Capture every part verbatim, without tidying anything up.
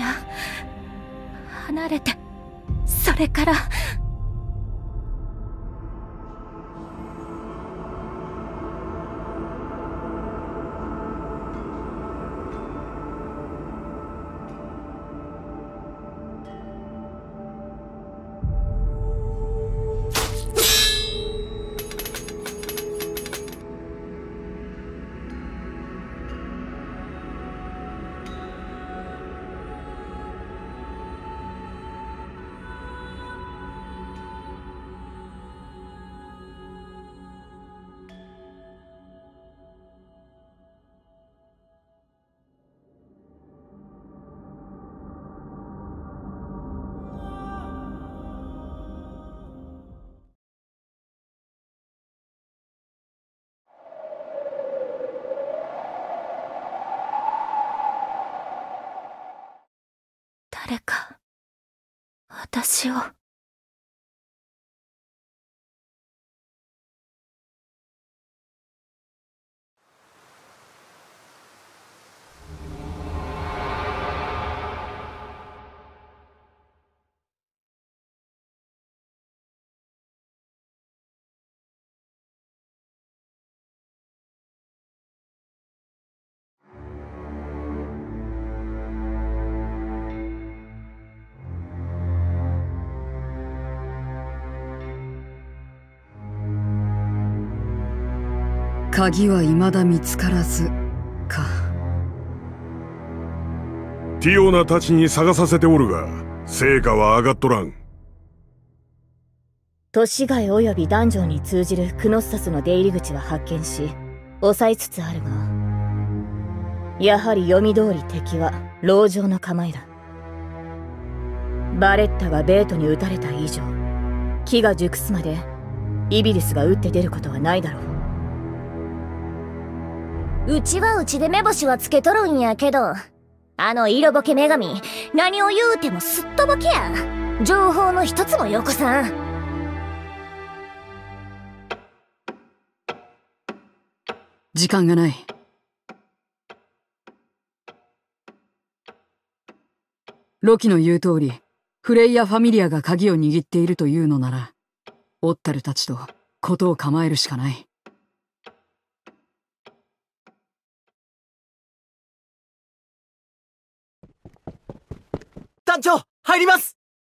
や離れて、それから。誰か私を。 鍵は未だ見つからずか。 ティオナたちに探させておるが成果は上がっとらん。 都市街及びダンジョンに通じるクノッサスの出入り口は発見し抑えつつあるが、やはり読み通り敵は籠城の構えだ。バレッタがベートに撃たれた以上、木が熟すまでイビリスが撃って出ることはないだろう。 うちはうちで目星はつけとるんやけど、あの色ボケ女神何を言うてもすっとぼけや。情報の一つもよこさん。 時間がない。ロキの言う通り、フレイヤ・ファミリアが鍵を握っているというのなら、オッタルたちと事を構えるしかない。 団長、入ります。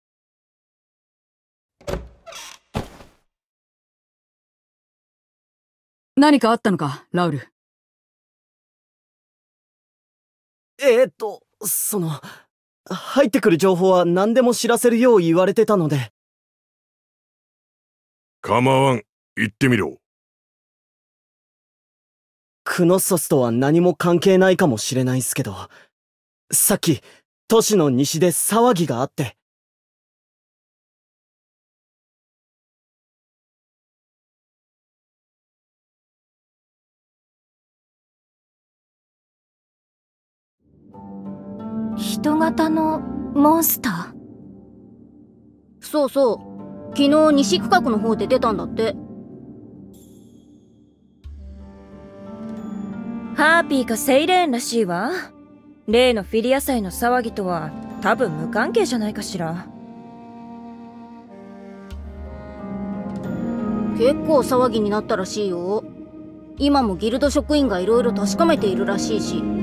何かあったのか、ラウル。 えーっと、その、入ってくる情報は何でも知らせるよう言われてたので。 構わん、言ってみろ。 クノッソスとは何も関係ないかもしれないっすけど、さっき、都市の西で騒ぎがあって。 人型のモンスター？ そうそう。昨日西区画の方で出たんだって。 ハーピーかセイレーンらしいわ。例のフィリア祭の騒ぎとは多分無関係じゃないかしら。 結構騒ぎになったらしいよ。今もギルド職員がいろいろ確かめているらしいし。フ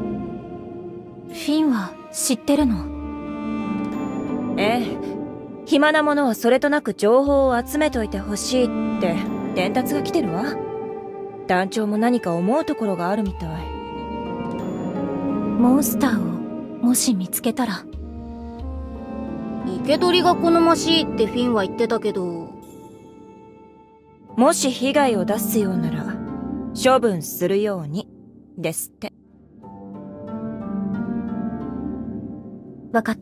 ィンは知ってるの？ ええ、暇な者はそれとなく情報を集めといてほしいって伝達が来てるわ。団長も何か思うところがあるみたい。 モンスターをもし見つけたら。 生け捕りが好ましいってフィンは言ってたけど、 もし被害を出すようなら処分するようにですって。 わかった。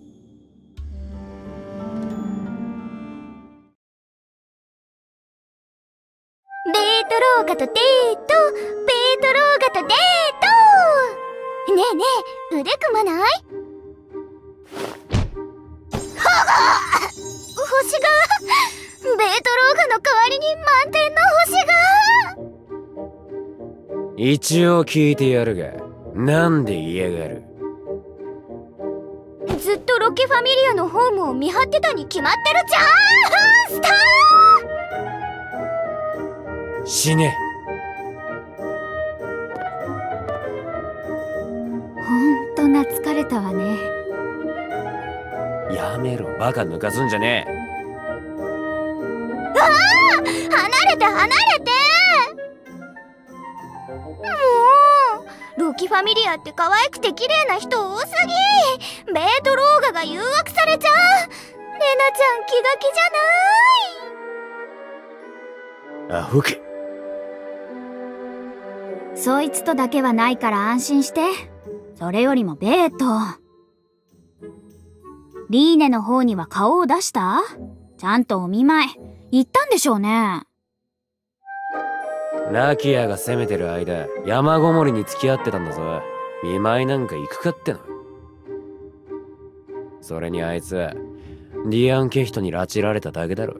ベートローガとデート、ベートローガとデート。ねえねえ、腕組まない？はあ！星が、ベートローガの代わりに満天の星が。 一応聞いてやるが、なんで嫌がる？ ロケファミリアのホームを見張ってたに決まってるじゃん。スター死ね。 ほんと懐かれたわね。 やめろ、バカ抜かすんじゃねえ。 ああ、離れて離れて。もうロキファミリアって可愛くて綺麗な人多すぎ。ベートローガが誘惑されちゃう。レナちゃん気が気じゃない。 アホけ。 そいつとだけはないから安心して。それよりもベート。リーネの方には顔を出した？ちゃんとお見舞い行ったんでしょうね。 ラキアが攻めてる間、山ごもりに付き合ってたんだぞ。見舞いなんか行くかっての。それにあいつ、ディアン・ケヒトに拉致られただけだろ。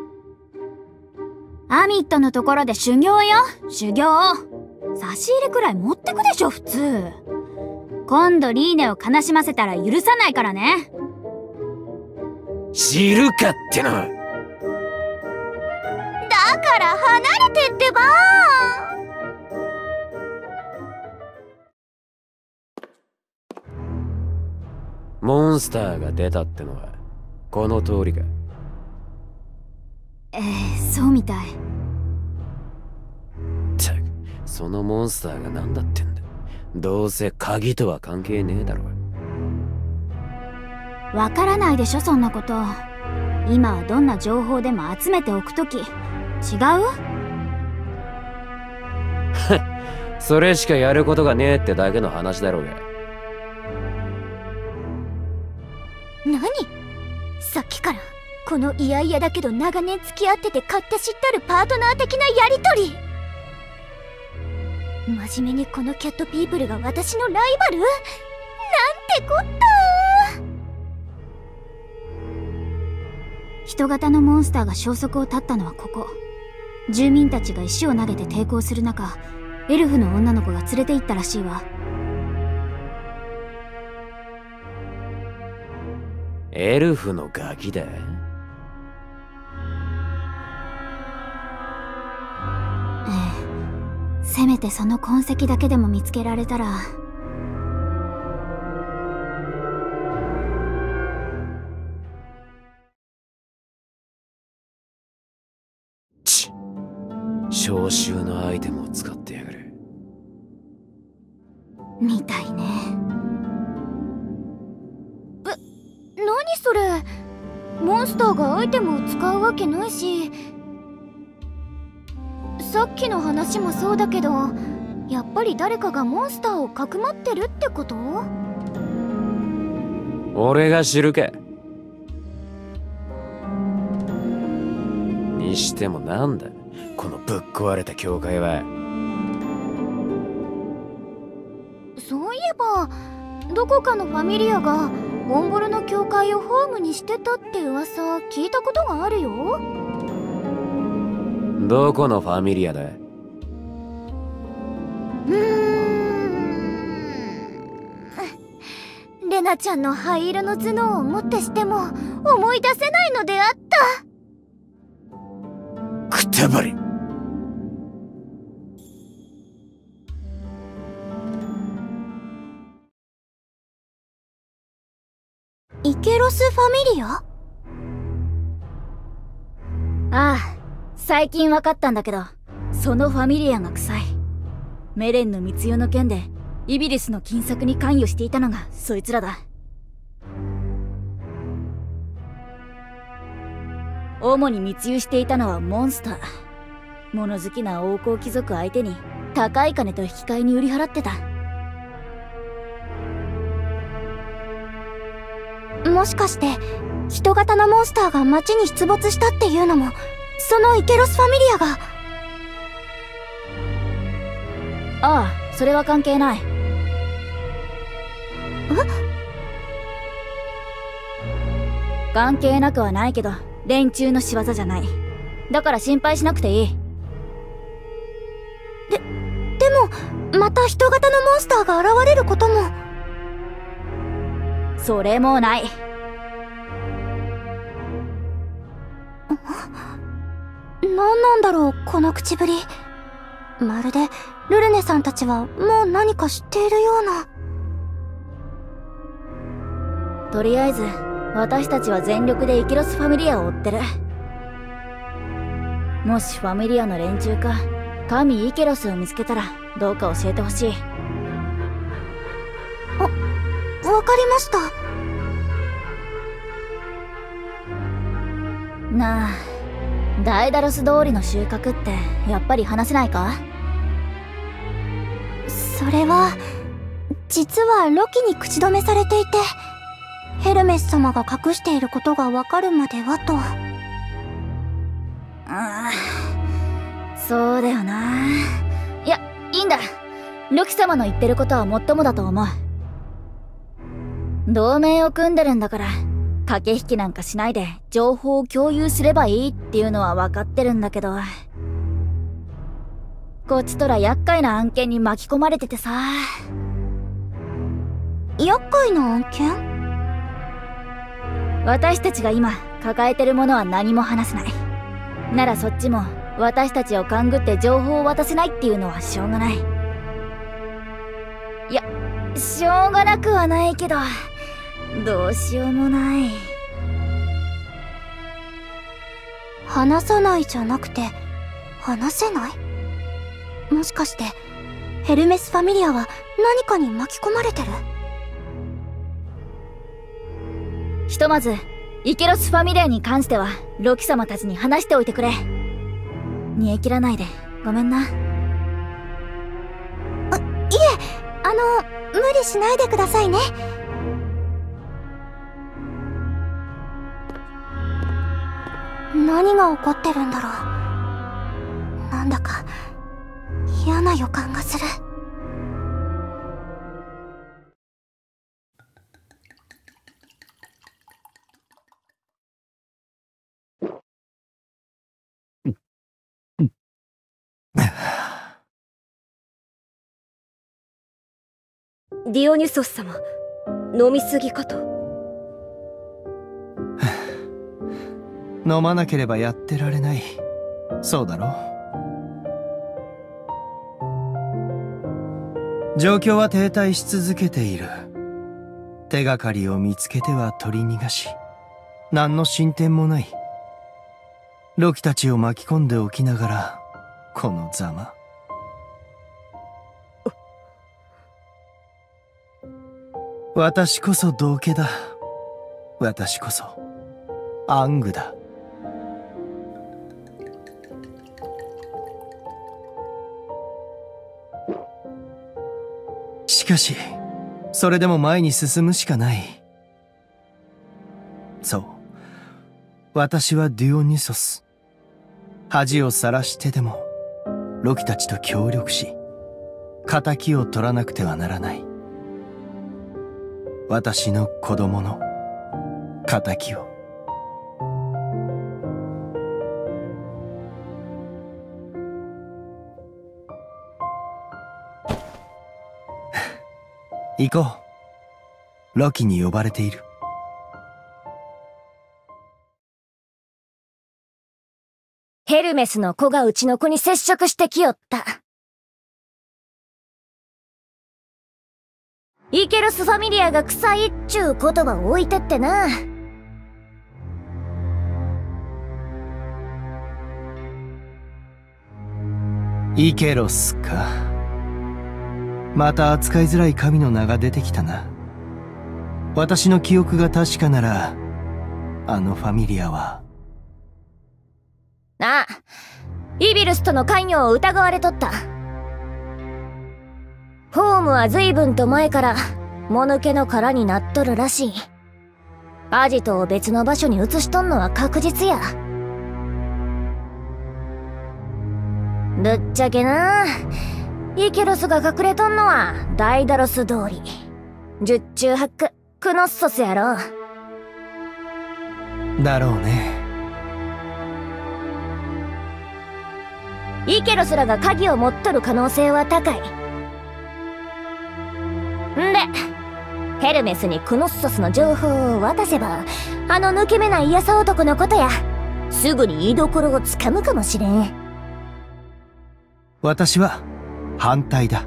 アミットのところで修行よ、修行。差し入れくらい持ってくでしょ、普通。今度リーネを悲しませたら許さないからね。 知るかっての。 だから離れてってば。 モンスターが出たってのはこの通りか。 ええ、そうみたい。 ったく、そのモンスターが何だってんだ。どうせ鍵とは関係ねえだろ。 わからないでしょ、そんなこと。今はどんな情報でも集めておくとき。違う？ それしかやることがねえってだけの話だろうが。 何？さっきからこのいやいやだけど長年付き合ってて勝手知ったるパートナー的なやりとり。真面目にこのキャットピープルが私のライバル？なんてこった。 人型のモンスターが消息を絶ったのはここ。住民たちが石を投げて抵抗する中、エルフの女の子が連れて行ったらしいわ。 エルフのガキだ。 ええ、せめてその痕跡だけでも見つけられたら。 ちっ、召集のアイテムを使ってやがる。 みたいね。 え、何それ。モンスターがアイテムを使うわけないし、さっきの話もそうだけど、やっぱり誰かがモンスターをかくまってるってこと？ 俺が知るか。にしてもなんだこのぶっ壊れた教会は。 そういえばどこかのファミリアがオンボロの教会をホームにしてたって噂聞いたことがあるよ。 どこのファミリアだ？ うーん、レナちゃんの灰色の頭脳をもってしても思い出せないのであった。 くたばり。 イケロスファミリア？ ああ、最近分かったんだけど、そのファミリアが臭い。メレンの密輸の件でイビリスの金策に関与していたのがそいつらだ。主に密輸していたのはモンスター。物好きな王侯貴族相手に高い金と引き換えに売り払ってた。 もしかして人型のモンスターが町に出没したっていうのもそのイケロスファミリアが？ ああ、それは関係ない。 え？ 関係なくはないけど連中の仕業じゃない。だから心配しなくていい。 で、でもまた人型のモンスターが現れることも。 それもない。 何なんだろう、この口ぶり。まるでルルネさんたちはもう何か知っているような。 とりあえず私たちは全力でイケロスファミリアを追ってる。もしファミリアの連中か神イケロスを見つけたらどうか教えてほしい。 あ、わかりました。 なあ、ダイダロス通りの収穫ってやっぱり話せないか？ それは実はロキに口止めされていて、ヘルメス様が隠していることがわかるまではと。 ああ、そうだよな。いや、いいんだ。ロキ様の言ってることはもっともだと思う。同盟を組んでるんだから駆け引きなんかしないで情報を共有すればいいっていうのは分かってるんだけど、こっちとら厄介な案件に巻き込まれててさ。 厄介な案件？ 私たちが今抱えてるものは何も話せない。ならそっちも私たちを勘ぐって情報を渡せないっていうのはしょうがない。いや、しょうがなくはないけど、どうしようもない。 話さないじゃなくて話せない？もしかしてヘルメスファミリアは何かに巻き込まれてる？ ひとまずイケロスファミリアに関してはロキ様たちに話しておいてくれ。煮え切らないでごめんな。 あ、いえ、あの無理しないでくださいね。何が起こってるんだろう。なんだか嫌な予感がする。 ディオニュソス様、飲みすぎかと。 飲まなければやってられない。そうだろ。状況は停滞し続けている。手がかりを見つけては取り逃がし、何の進展もない。ロキたちを巻き込んでおきながら、このざま。私こそ道化だ。私こそアングだ。しかしそれでも前に進むしかない。そう、私はデュオニュソス。恥をさらしてでもロキたちと協力し仇を取らなくてはならない。私の子供の仇を。行こう。ロキに呼ばれている。 ヘルメスの子がうちの子に接触してきよった。イケロスファミリアが臭いっちゅう言葉を置いてってな。 イケロスか。また扱いづらい神の名が出てきたな。私の記憶が確かなら、あのファミリアは。 ああ、イビルスとの関与を疑われとった。ホームは随分と前からもぬけの殻になっとるらしい。アジトを別の場所に移しとんのは確実や。ぶっちゃけな、イケロスが隠れとんのはダイダロス通り十中八九クノッソスやろ。 だろうね。 イケロスらが鍵を持っとる可能性は高い。んでヘルメスにクノッソスの情報を渡せば、あの抜け目ない優男のことやすぐに居所をつかむかもしれん。 私は反対だ。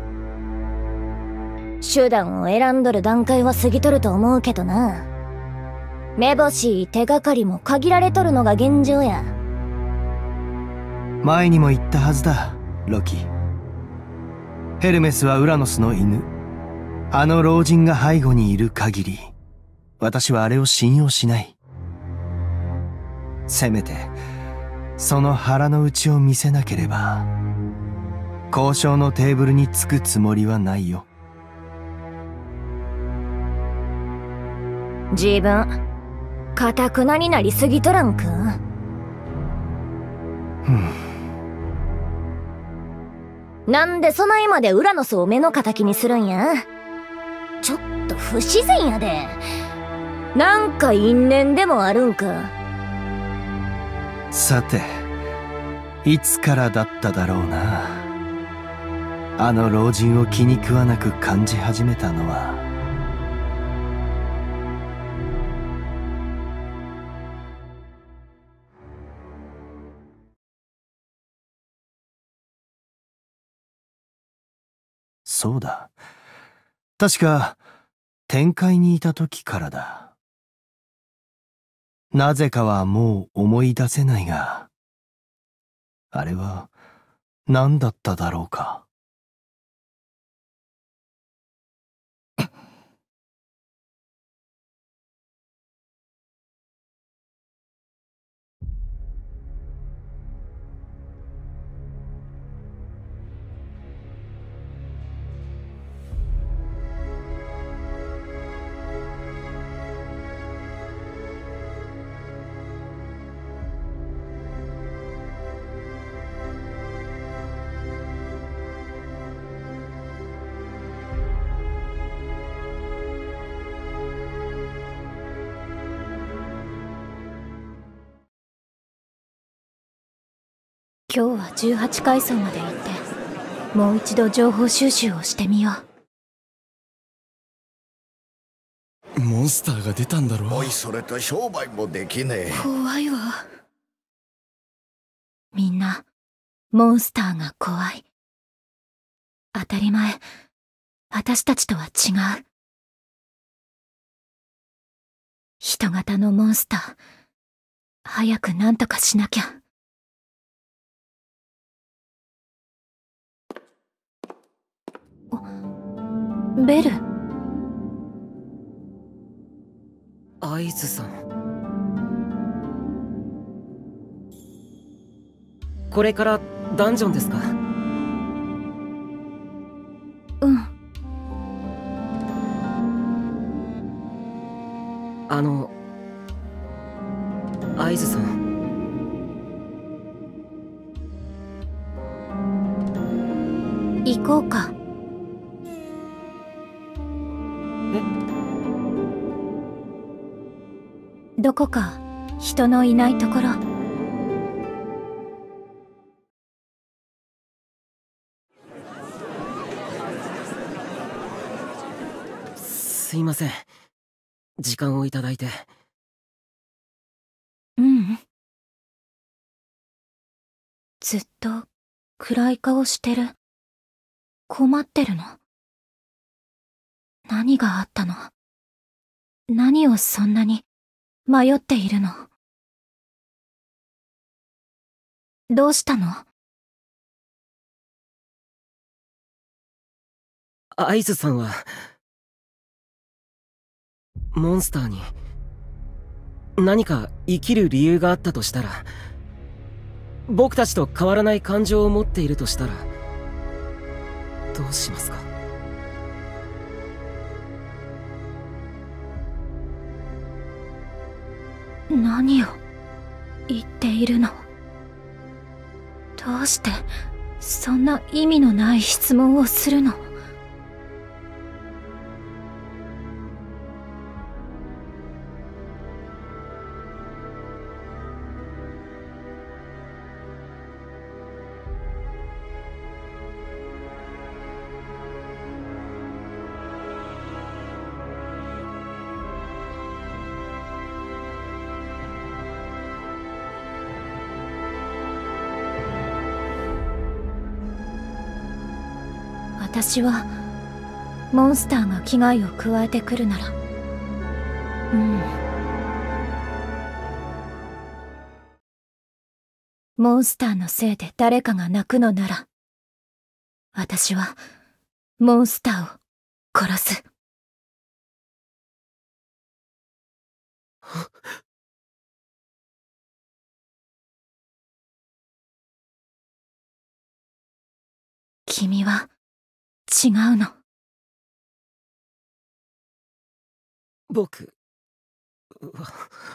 手段を選んどる段階は過ぎとると思うけどな。めぼしい手がかりも限られとるのが現状や。 前にも言ったはずだ、ロキ。ヘルメスはウラノスの犬。あの老人が背後にいる限り、私はあれを信用しない。せめて、その腹の内を見せなければ、交渉のテーブルに着くつもりはないよ。 自分、堅くなになりすぎとらんか？ ふん。 なんでそないまでウラノスを目の敵にするんや？ちょっと不自然やで。なんか因縁でもあるんか？ さて、いつからだっただろうな。あの老人を気に食わなく感じ始めたのは。そうだ。確か、天界にいた時からだ。なぜかはもう思い出せないが、あれは何だっただろうか。 今日はじゅうはちかいそうまで行って、もう一度情報収集をしてみよう。モンスターが出たんだろう。 おいそれと商売もできねえ。 怖いわ。みんな、モンスターが怖い。当たり前、私たちとは違う。人型のモンスター、早く何とかしなきゃ。ベル。 アイズさん、これからダンジョンですか？ うん。 あのアイズさん、 行こうか。どこか人のいないところ。 すいません、時間をいただいて。 ううん。ずっと暗い顔してる。困ってるの？何があったの？何をそんなに迷っているの？どうしたの？ アイズさんはモンスターに何か生きる理由があったとしたら、僕たちと変わらない感情を持っているとしたらどうしますか？ 何を言っているの？どうしてそんな意味のない質問をするの？ 私はモンスターが危害を加えてくるなら、うん、モンスターのせいで誰かが泣くのなら、私はモンスターを殺す。君は違うの。 僕は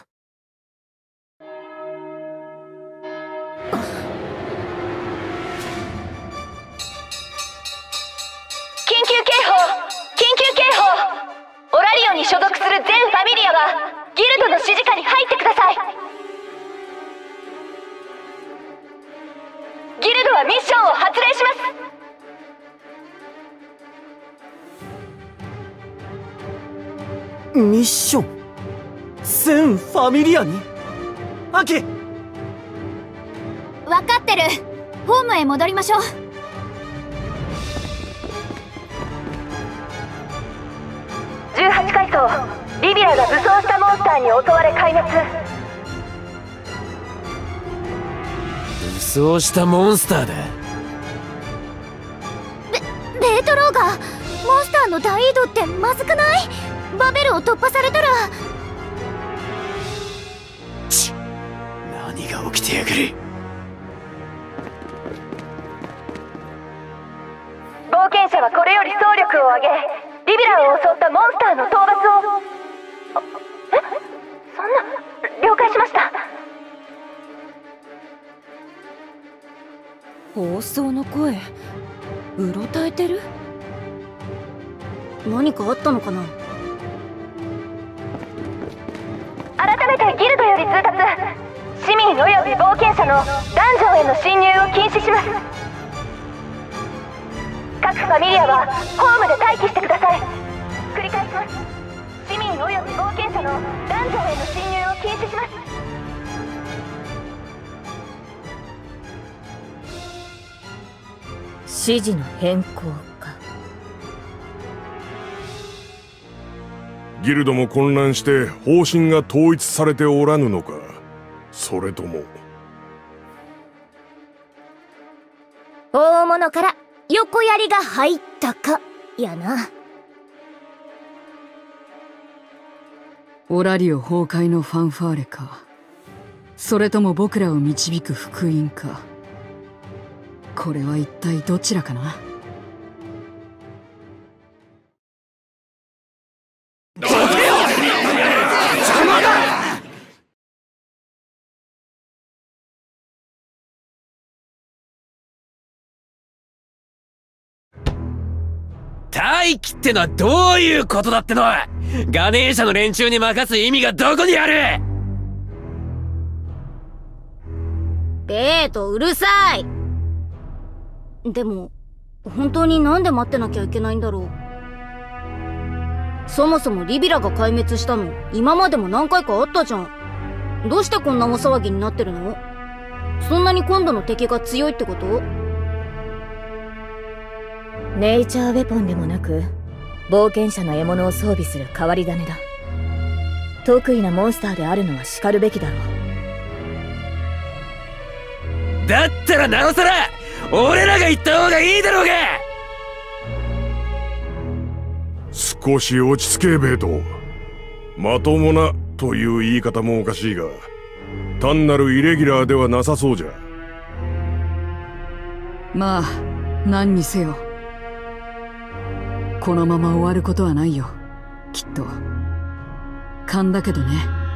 緊急警報！緊急警報！オラリオに所属する全ファミリアはギルドの支持下に入ってください。ギルドはミッションを発令します。 ミッション全ファミリアに？アキ！ 分かってる。ホームへ戻りましょう。 じゅうはちかいそうリビアが武装したモンスターに襲われ壊滅。 武装したモンスターだ。 ベベートローガー、モンスターの大移動ってまずくない？バベルを突破されたら。 ちっ、何が起きてやがる。 冒険者はこれより総力を挙げリビラを襲ったモンスターの討伐を。え、そんな、了解しました。 放送の声、うろたえてる？ 何かあったのかな？ 改めてギルドより通達。市民および冒険者のダンジョンへの侵入を禁止します。各ファミリアはホームで待機してください。繰り返します。市民および冒険者のダンジョンへの侵入を禁止します。 指示の変更か。 ギルドも混乱して方針が統一されておらぬのか、それとも大物から横槍が入ったかやな。 オラリオ崩壊のファンファーレか、それとも僕らを導く福音か。これは一体どちらかな。 待機ってのはどういうことだっての？ガネーシャの連中に任す意味がどこにある？ ベート、うるさい。でも本当になんで待ってなきゃいけないんだろう。そもそもリビラが壊滅したの今までも何回かあったじゃん。どうしてこんな大騒ぎになってるの？そんなに今度の敵が強いってこと？ ネイチャーウェポンでもなく冒険者の獲物を装備する変わり種だ。得意なモンスターであるのは叱るべきだろう。だったらなおさら俺らが言った方がいいだろうが。 少し落ち着けベート。まともなという言い方もおかしいが、単なるイレギュラーではなさそうじゃ。 まあ何にせよこのまま終わることはないよ、きっと。勘だけどね。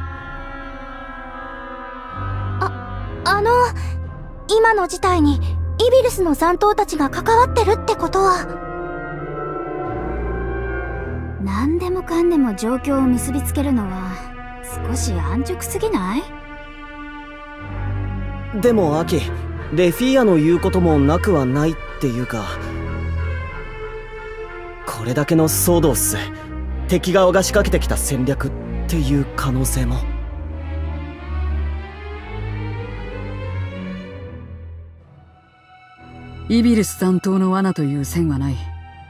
あ、あの、今の事態にイビルスの残党たちが関わってるってことは。 何でもかんでも状況を結びつけるのは少し安直すぎない？ でもアキ、レフィアの言うこともなくはないっていうか、これだけの騒動っす。敵側が仕掛けてきた戦略っていう可能性も。 イビルス担当の罠という線はない。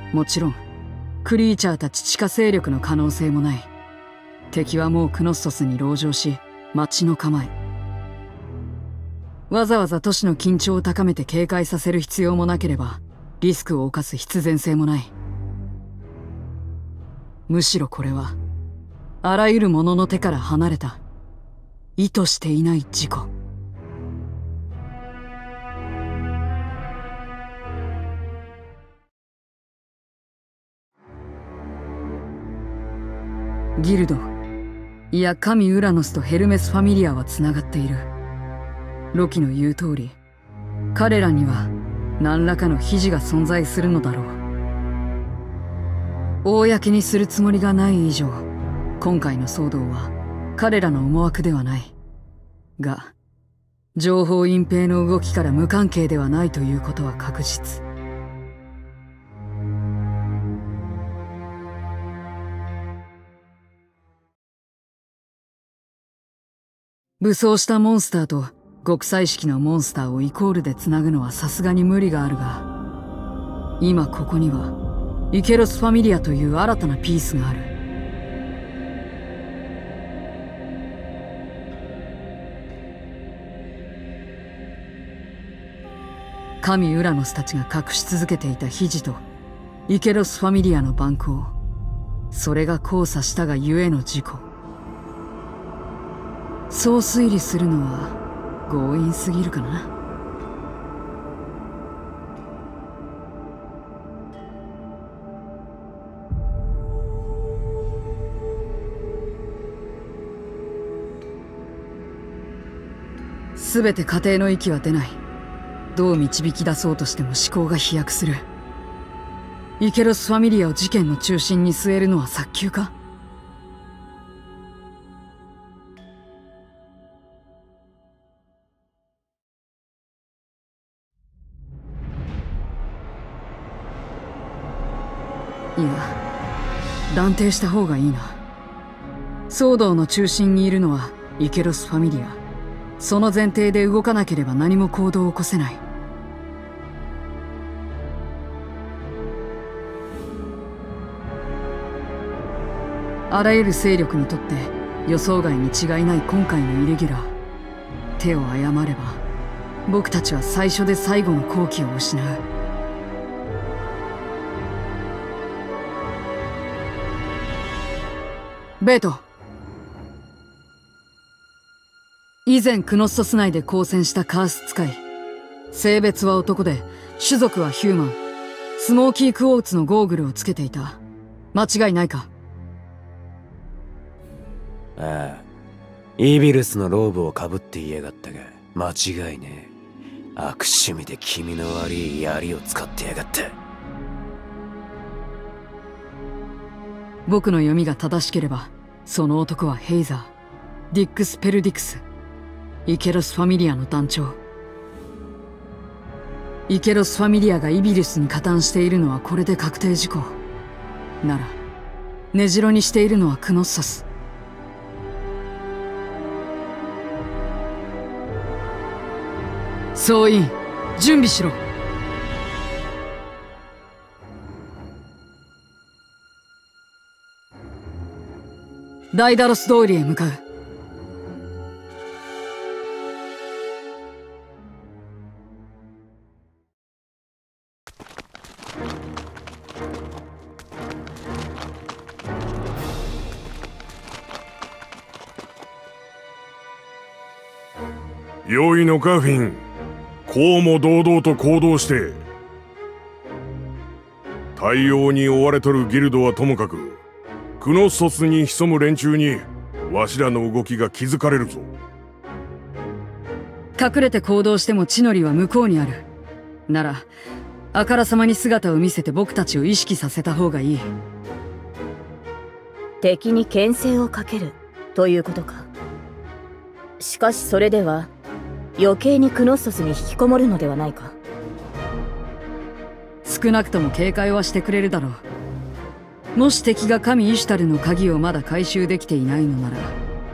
もちろんクリーチャーたち地下勢力の可能性もない。敵はもうクノッソスに籠城し待ちの構え。わざわざ都市の緊張を高めて警戒させる必要もなければリスクを冒す必然性もない。むしろこれはあらゆるものの手から離れた意図していない事故。ギルド、いや神ウラノスとヘルメス・ファミリアはつながっている。ロキの言う通り、彼らには何らかの秘が存在するのだろう。公にするつもりがない以上、今回の騒動は彼らの思惑ではない。が、情報隠蔽の動きから無関係ではないということは確実。武装したモンスターと極彩色のモンスターをイコールでつなぐのはさすがに無理があるが、今ここにはイケロス・ファミリアという新たなピースがある。神ウラノスたちが隠し続けていた秘とイケロス・ファミリアの蛮行、それが交差したがゆえの事故。そう推理するのは強引すぎるかな。すべて家庭の域は出ない。どう導き出そうとしても思考が飛躍する。イケロス・ファミリアを事件の中心に据えるのは早急か。いや、断定した方がいいな。騒動の中心にいるのはイケロス・ファミリア。その前提で動かなければ何も行動を起こせない。あらゆる勢力にとって予想外に違いない今回のイレギュラー。手を誤れば僕たちは最初で最後の好機を失う。ベート、以前クノッソス内で交戦したカース使い。性別は男で種族はヒューマン。スモーキークォーツのゴーグルをつけていた。間違いないか。 ああ、イビルスのローブをかぶっていやがったが間違いねえ。悪趣味で気味の悪い槍を使ってやがった。 僕の読みが正しければその男はヘイザー、ディックス・ペルディクス、イケロス・ファミリアの団長。イケロス・ファミリアがイビルスに加担しているのはこれで確定事項。なら根城にしているのはクノッソス。総員準備しろ。ダイダロス通りへ向かう。 良いのかフィン。こうも堂々と行動して対応に追われとるギルドはともかく、クノッソスに潜む連中にわしらの動きが気づかれるぞ。 隠れて行動しても地の利は向こうにある。ならあからさまに姿を見せて僕たちを意識させた方がいい。 敵に牽制をかけるということか。しかしそれでは余計にクノッソスに引きこもるのではないか。 少なくとも警戒はしてくれるだろう。もし敵が神イシュタルの鍵をまだ回収できていないのなら、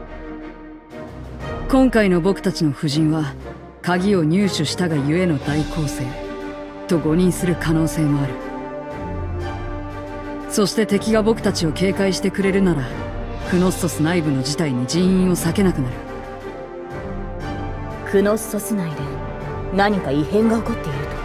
今回の僕たちの布陣は鍵を入手したがゆえの大攻勢と誤認する可能性もある。 そして敵が僕たちを警戒してくれるなら、クノッソス内部の事態に人員を避けなくなる。 クノッソス内で何か異変が起こっていると。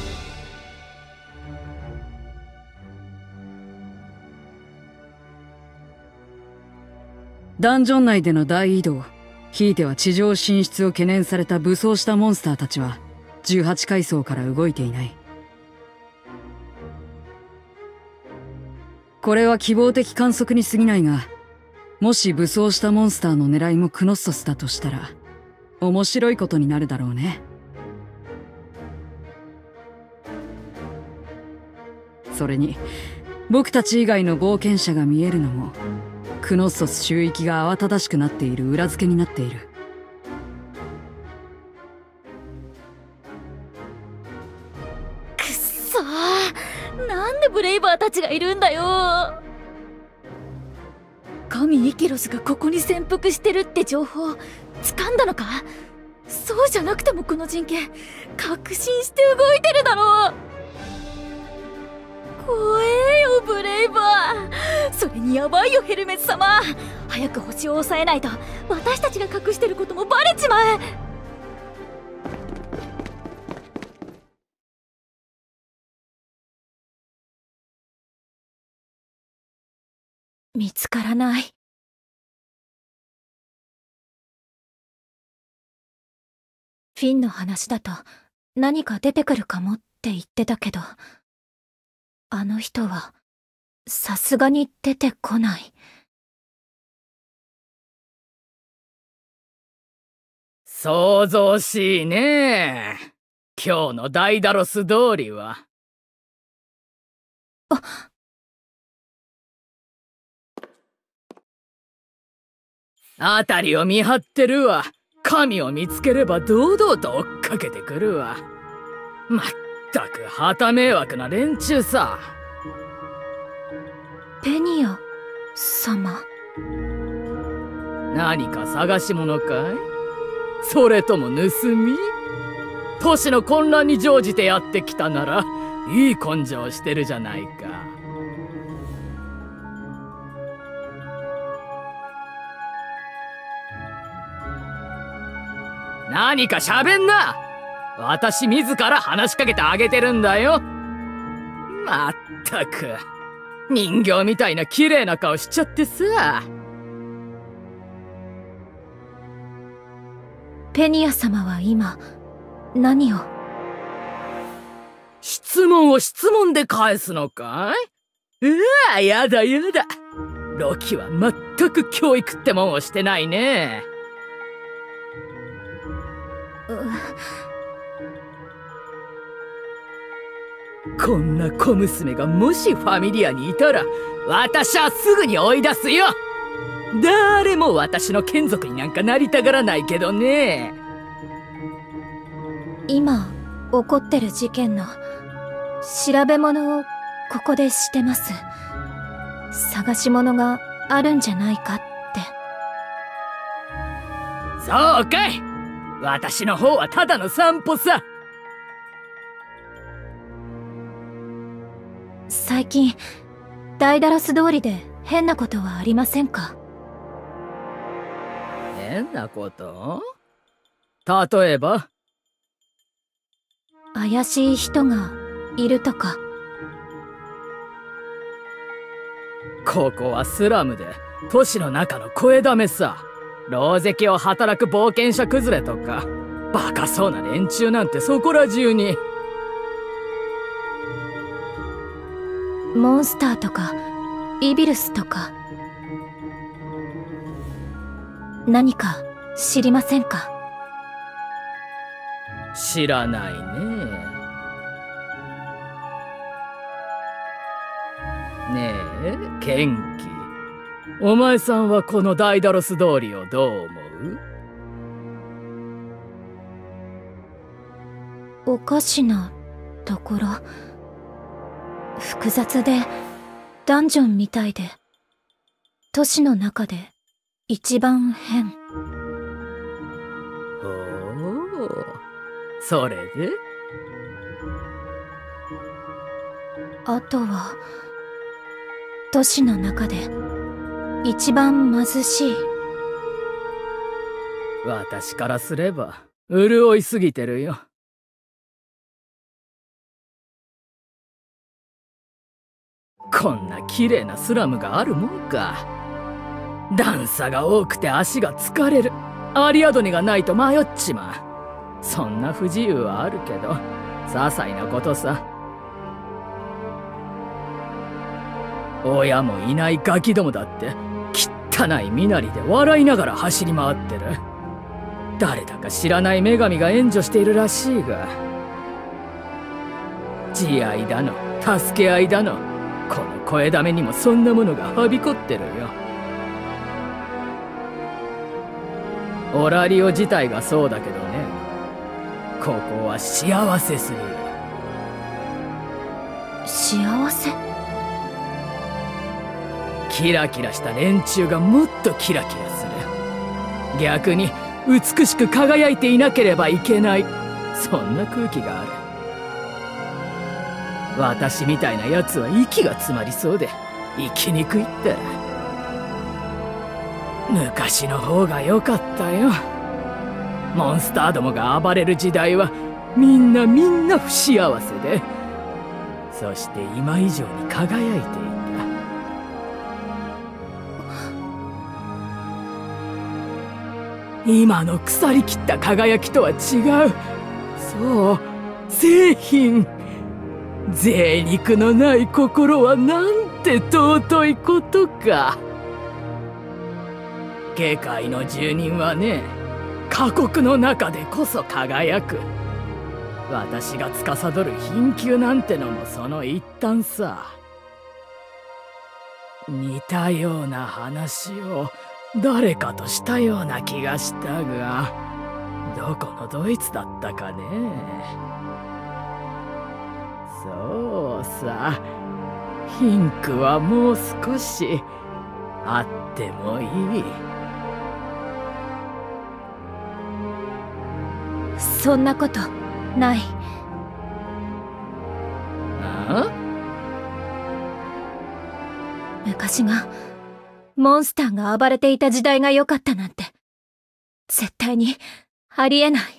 ダンジョン内での大移動、ひいては地上進出を懸念された武装したモンスターたちはじゅうはち階層から動いていない。これは希望的観測に過ぎないが、もし武装したモンスターの狙いもクノッソスだとしたら面白いことになるだろうね。それに僕たち以外の冒険者が見えるのもクノッソス周域が慌ただしくなっている裏付けになっている。 くっそー、なんでブレイバーたちがいるんだよ。神イケロスがここに潜伏してるって情報掴んだのか。そうじゃなくてもこの人権確信して動いてるだろう。怖えよブレイバー。それにヤバいよヘルメス様。早く星を抑えないと私たちが隠してることもバレちまえ。見つからない。フィンの話だと何か出てくるかもって言ってたけど、あの人はさすがに出てこない。 想像しいね。今日のダイダロス通りは。 あ、 あたりを見張ってるわ。神を見つければ堂々と追っかけてくるわ。まったく旗迷惑な連中さ。 ペニア様。 何か探し物かい？それとも盗み？都市の混乱に乗じてやってきたならいい根性してるじゃないか。何か喋んな。私自ら話しかけてあげてるんだよ。まったく人形みたいな綺麗な顔しちゃってさ。 ペニア様は今何を？ 質問を質問で返すのかい？うわ、やだやだ。ロキは全く教育ってもんをしてないね。こんな小娘がもしファミリアにいたら私はすぐに追い出すよ。誰も私の眷属になんかなりたがらないけどね。 今起こってる事件の調べ物をここでしてます。探し物があるんじゃないかって。 そうかい。私の方はただの散歩さ。 最近ダイダロス通りで変なことはありませんか？ 変なこと？例えば？ 怪しい人がいるとか。 ここはスラムで都市の中の声だめさ。狼藉を働く冒険者崩れとかバカそうな連中なんてそこら中に。 モンスターとかイビルスとか何か知りませんか？ 知らないね。ねえケンキ、お前さんはこのダイダロス通りをどう思う？おかしなところ、複雑でダンジョンみたいで都市の中で一番変。 ほう、それで？ あとは都市の中で一番貧しい。 私からすれば潤いすぎてるよ。こんな綺麗なスラムがあるもんか。段差が多くて足が疲れる。アリアドネがないと迷っちまう。そんな不自由はあるけど、些細なことさ。親もいないガキどもだって汚い身なりで笑いながら走り回ってる。誰だか知らない女神が援助しているらしいが、慈愛だの助け合いだの、この声だめにもそんなものがはびこってるよ。オラリオ自体がそうだけどね、ここは幸せすぎる。 幸せ？ キラキラした連中がもっとキラキラする。逆に美しく輝いていなければいけない、そんな空気がある。私みたいなやつは息が詰まりそうで生きにくいって。昔の方が良かったよ。モンスターどもが暴れる時代はみんなみんな不幸せで、そして今以上に輝いていた。今の腐りきった輝きとは違う。そう、製品。贅肉のない心はなんて尊いことか。下界の住人はね、過酷の中でこそ輝く。私が司る貧窮なんてのもその一端さ。似たような話を誰かとしたような気がしたが、どこのドイツだったかね。そうさ、貧苦はもう少しあってもいい。 そんなことない。 あ？ 昔がモンスターが暴れていた時代が良かったなんて絶対にありえない。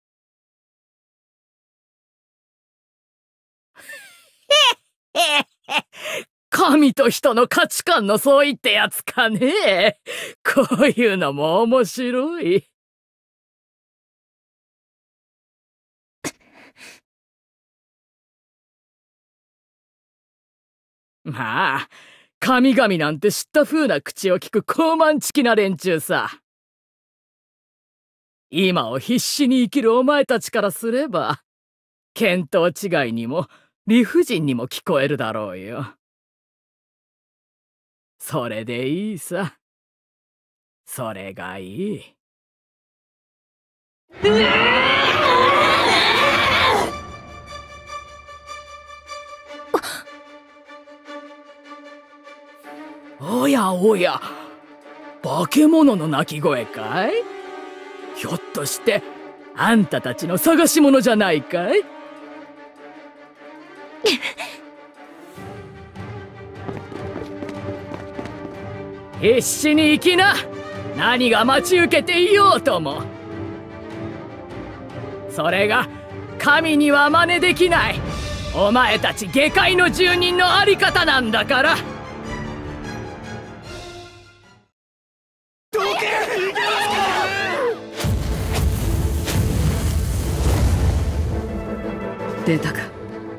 神と人の価値観の相違ってやつかね。こういうのも面白い。まあ、神々なんて知った風な口を聞く高慢ちきな連中さ。今を必死に生きるお前たちからすれば、見当違いにも理不尽にも聞こえるだろうよ。それでいいさ。それがいい。おやおや、化け物の鳴き声かい？ひょっとしてあんたたちの探し物じゃないかい？必死に生きな。何が待ち受けていようとも。それが神には真似できないお前たち下界の住人のあり方なんだから。 出たか。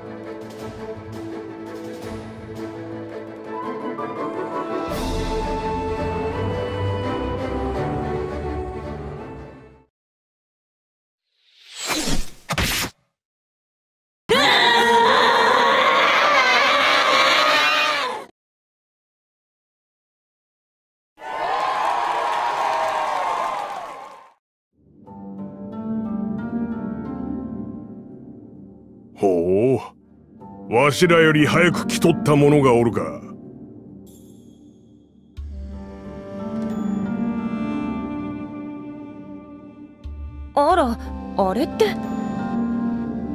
ほう、わしらより早く来とった者がおるか。 あら、あれって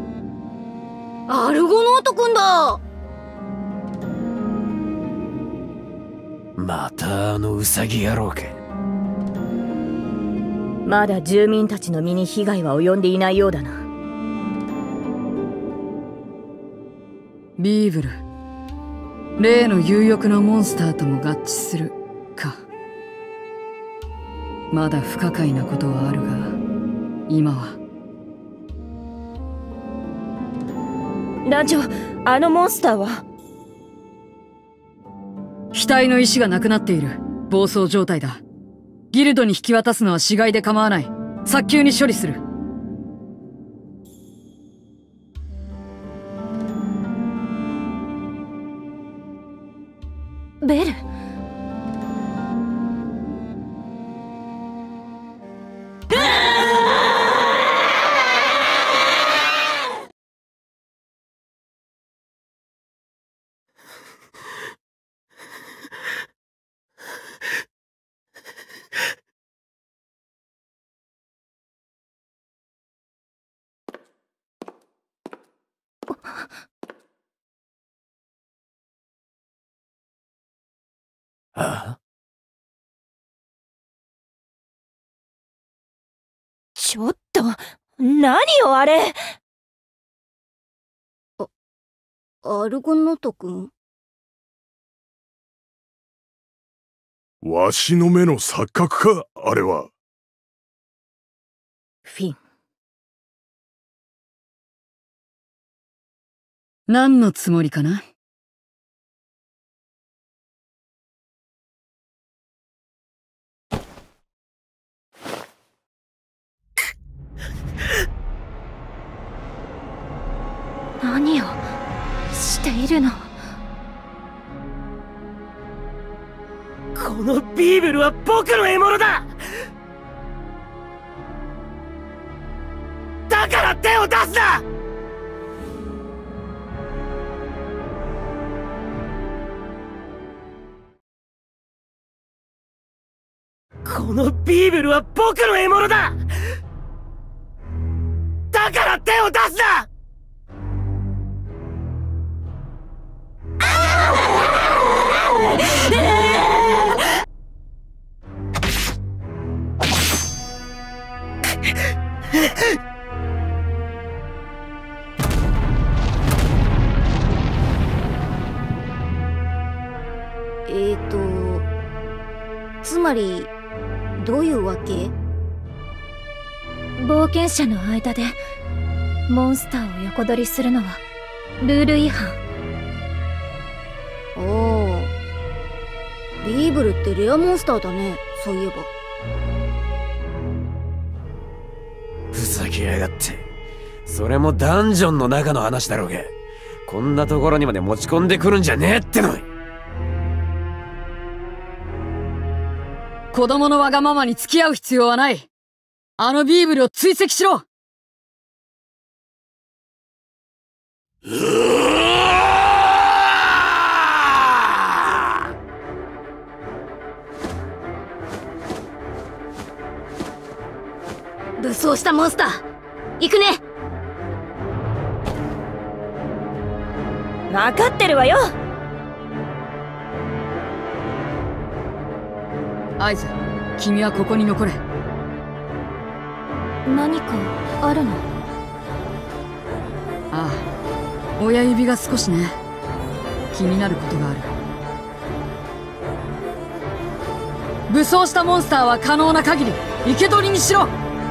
アルゴノートくんだ。 またあのウサギ野郎か。 まだ住民たちの身に被害は及んでいないようだな。 ビーブル、例の有翼のモンスターとも合致するか。まだ不可解なことはあるが、今は。 団長、あのモンスターは？ 額の石がなくなっている。暴走状態だ。ギルドに引き渡すのは死骸で構わない。早急に処理する。 ベル？ ああ、 ちょっと、何よあれ。 あ、アルゴノート君？ わしの目の錯覚か、あれは。 フィン。 何のつもりかな？ 何をしているの？ このビーブルは僕の獲物だ。だから手を出すな。このビーブルは僕の獲物だ。だから手を出すな。 えーとつまりどういうわけ？ 冒険者の間でモンスターを横取りするのはルール違反。 ああ、ビーブルってレアモンスターだね、そういえば。 ふざけやがって。それもダンジョンの中の話だろうが、こんなところにまで持ち込んでくるんじゃねえってのに。 子供のわがままに付き合う必要はない。あのビーブルを追跡しろ。 武装したモンスター行くね。 分かってるわよ。 アイズ、君はここに残れ。 何かあるの？ ああ、親指が少しね。気になることがある。武装したモンスターは可能な限り生け捕りにしろ。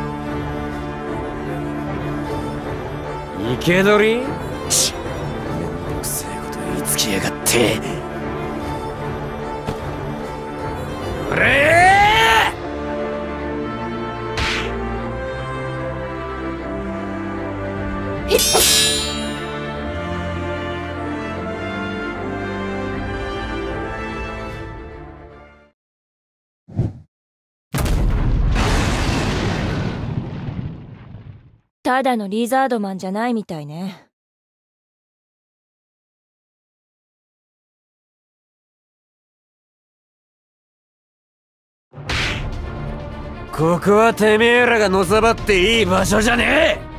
生け捕り？ちっ、めんどくせえこと言いつきやがって。おれー！ ただのリザードマンじゃないみたいね。 ここはてめえらがのさばっていい場所じゃねえ。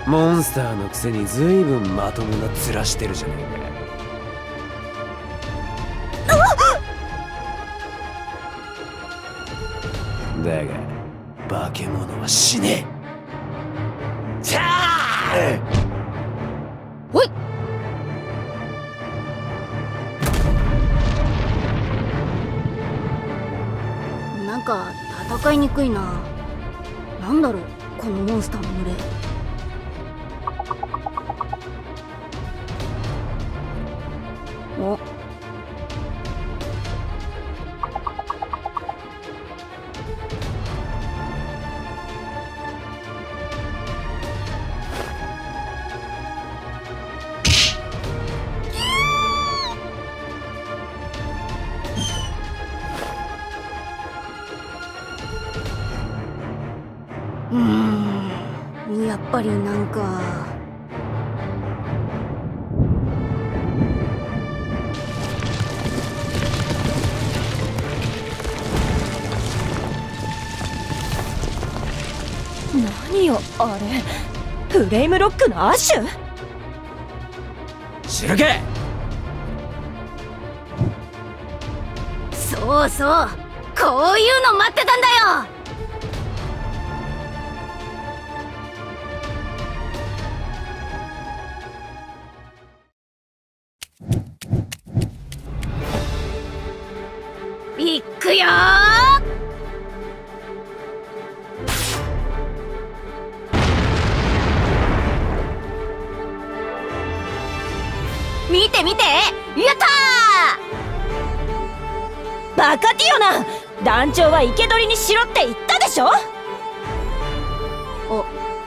モンスターのくせに随分まともな面してるじゃねえか。だが化け物は死ねえ。さあほい。なんか戦いにくいな。なんだろうこのモンスターの群れ。おうーん、やっぱりなんか何よあれ、フレームロックのアッシュ？ 知るけ。 そうそう、こういうの待ってたんだよ。いくよー。見て見て、やったー。 バカティオナ、団長は生け捕りにしろって言ったでしょ。 お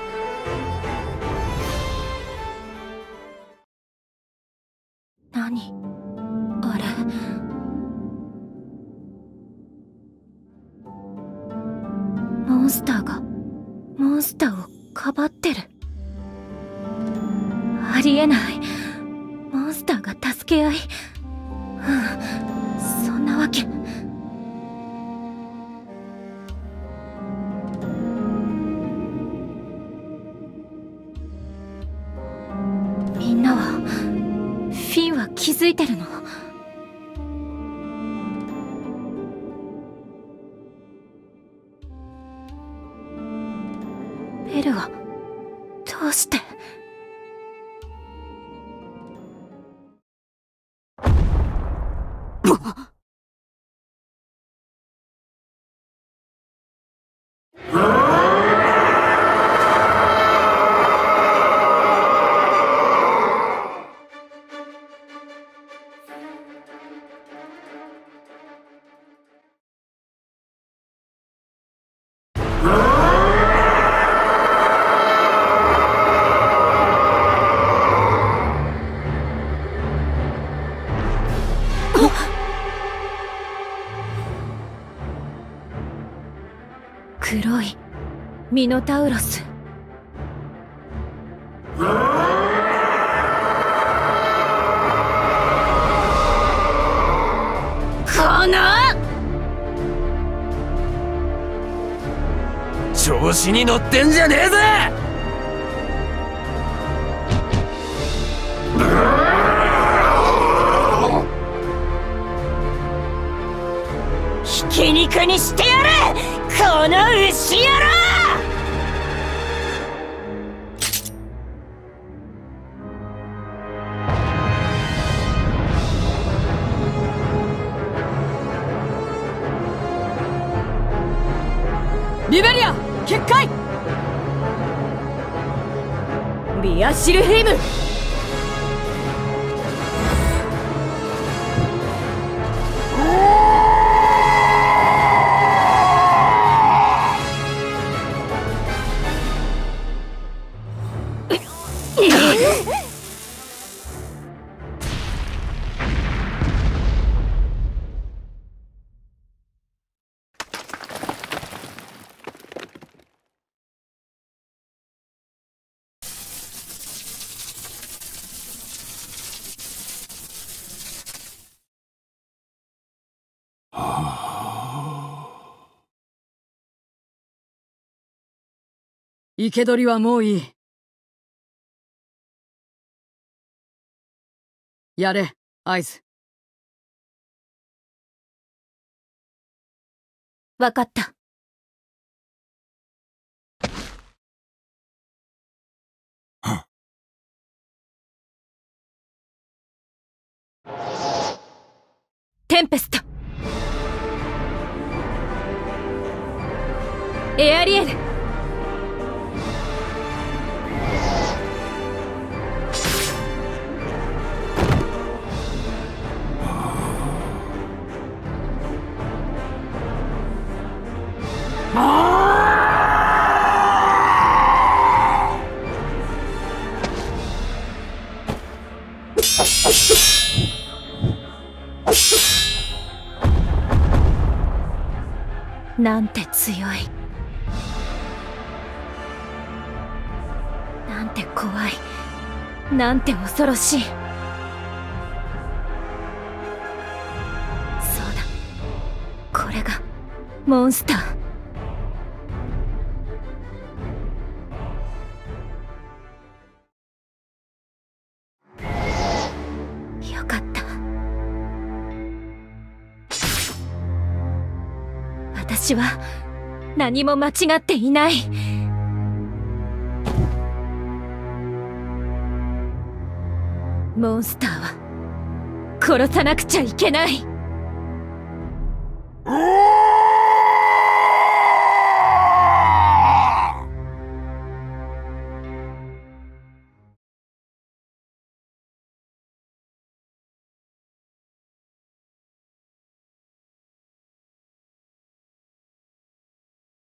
何あれ。モンスターがモンスターをかばってる。ありえない。モンスターが助け合い、うん、そんなわけ。みんなはフィンは気づいてるの？ベルはどうして？黒いミノタウロス。この調子に乗ってんじゃねえぜ。 ひき肉にしてやる、この牛野郎。 リベリア決壊。 ビアシルヘイム。 生け捕りはもういい。 やれ、アイズ。 わかった。テンペスト、エアリエル、なんて強い、なんて怖い、なんて恐ろしい。そうだ、これがモンスター。よかった。私は何も間違っていない。モンスターは殺さなくちゃいけない。